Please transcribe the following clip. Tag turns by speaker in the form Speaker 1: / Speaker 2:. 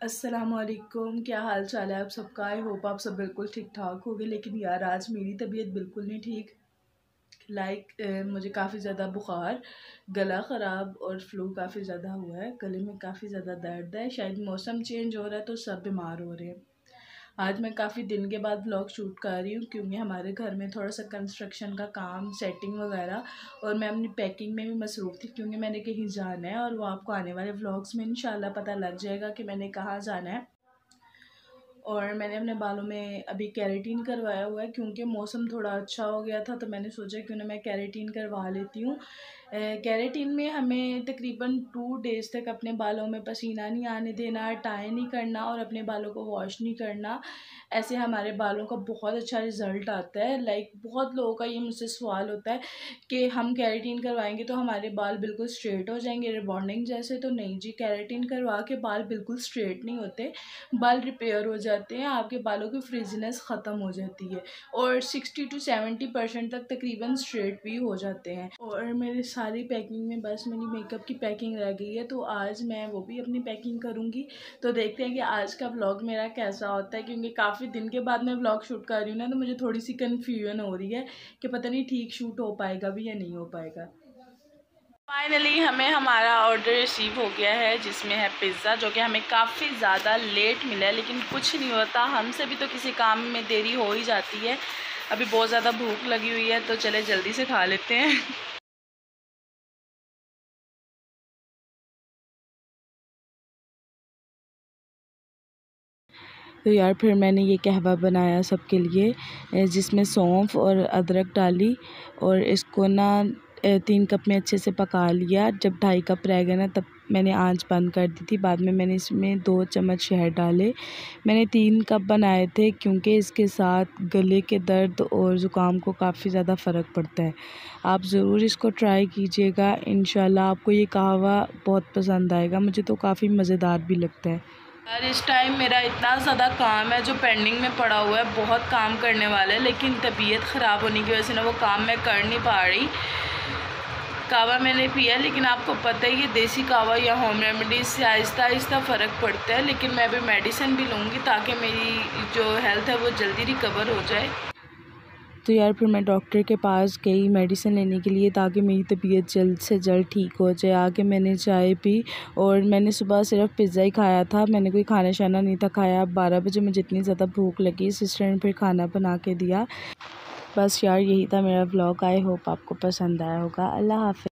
Speaker 1: अस्सलामुअलैकुम, क्या हाल चाल है आप सबका। आई होप आप सब बिल्कुल ठीक ठाक होगे। लेकिन यार आज मेरी तबीयत बिल्कुल नहीं ठीक। मुझे काफ़ी ज़्यादा बुखार, गला ख़राब और फ्लू काफ़ी ज़्यादा हुआ है। गले में काफ़ी ज़्यादा दर्द है। शायद मौसम चेंज हो रहा है तो सब बीमार हो रहे हैं। आज मैं काफ़ी दिन के बाद व्लॉग शूट कर रही हूँ क्योंकि हमारे घर में थोड़ा सा कंस्ट्रक्शन का काम, सेटिंग वगैरह, और मैं अपनी पैकिंग में भी मसरूफ़ थी क्योंकि मैंने कहीं जाना है। और वो आपको आने वाले व्लॉग्स में इंशाल्लाह पता लग जाएगा कि मैंने कहाँ जाना है। और मैंने अपने बालों में अभी केराटिन करवाया हुआ है क्योंकि मौसम थोड़ा अच्छा हो गया था, तो मैंने सोचा क्यों ना मैं केराटिन करवा लेती हूँ। केराटिन में हमें तकरीबन 2 डेज़ तक अपने बालों में पसीना नहीं आने देना, टाई नहीं करना और अपने बालों को वॉश नहीं करना। ऐसे हमारे बालों का बहुत अच्छा रिज़ल्ट आता है। बहुत लोगों का ये मुझसे सवाल होता है कि हम केराटिन करवाएंगे तो हमारे बाल बिल्कुल स्ट्रेट हो जाएंगे रिबॉन्डिंग जैसे। तो नहीं जी, केराटिन करवा के बाल बिल्कुल स्ट्रेट नहीं होते, बाल रिपेयर हो जाते हैं, आपके बालों की फ्रिजीनेस ख़त्म हो जाती है और 60 to 70% तक तकरीबन स्ट्रेट भी हो जाते हैं। और मेरी सारी पैकिंग में बस मेरी मेकअप की पैकिंग रह गई है, तो आज मैं वो भी अपनी पैकिंग करूँगी। तो देखते हैं कि आज का व्लॉग मेरा कैसा होता है क्योंकि काफ़ी दिन के बाद मैं व्लॉग शूट कर रही हूँ ना, तो मुझे थोड़ी सी कन्फ्यूजन हो रही है कि पता नहीं ठीक शूट हो पाएगा भी या नहीं हो पाएगा। फाइनली हमें हमारा ऑर्डर रिसीव हो गया है जिसमें है पिज़्ज़ा, जो कि हमें काफ़ी ज़्यादा लेट मिला है, लेकिन कुछ नहीं होता, हमसे भी तो किसी काम में देरी हो ही जाती है। अभी बहुत ज़्यादा भूख लगी हुई है तो चले जल्दी से खा लेते हैं। तो यार फिर मैंने ये कहवा बनाया सबके लिए, जिसमें सौंफ और अदरक डाली और इसको ना 3 कप में अच्छे से पका लिया। जब 2.5 कप रह गए ना तब मैंने आंच बंद कर दी थी। बाद में मैंने इसमें 2 चम्मच शहद डाले। मैंने 3 कप बनाए थे क्योंकि इसके साथ गले के दर्द और ज़ुकाम को काफ़ी ज़्यादा फ़र्क पड़ता है। आप ज़रूर इसको ट्राई कीजिएगा, इंशाल्लाह आपको ये कहवा बहुत पसंद आएगा। मुझे तो काफ़ी मज़ेदार भी लगता है। यार इस टाइम मेरा इतना ज़्यादा काम है जो पेंडिंग में पड़ा हुआ है, बहुत काम करने वाला है, लेकिन तबीयत ख़राब होने की वजह से ना वो काम मैं कर नहीं पा रही। कावा मैंने पिया, लेकिन आपको पता है ये देसी कावा या होम रेमेडीज से आहिस्ता आहिस्ता फ़र्क पड़ता है। लेकिन मैं अभी मेडिसिन भी लूँगी ताकि मेरी जो हेल्थ है वो जल्दी रिकवर हो जाए। तो यार फिर मैं डॉक्टर के पास गई मेडिसिन लेने के लिए ताकि मेरी तबीयत जल्द से जल्द ठीक हो जाए। आके मैंने चाय पी और मैंने सुबह सिर्फ पिज़्ज़ा ही खाया था, मैंने कोई खाना शाना नहीं था खाया। 12 बजे मुझे इतनी ज़्यादा भूख लगी, सिस्टर ने फिर खाना बना के दिया। बस यार यही था मेरा व्लॉग। आई होप आपको पसंद आया होगा। अल्लाह हाफ़िज़।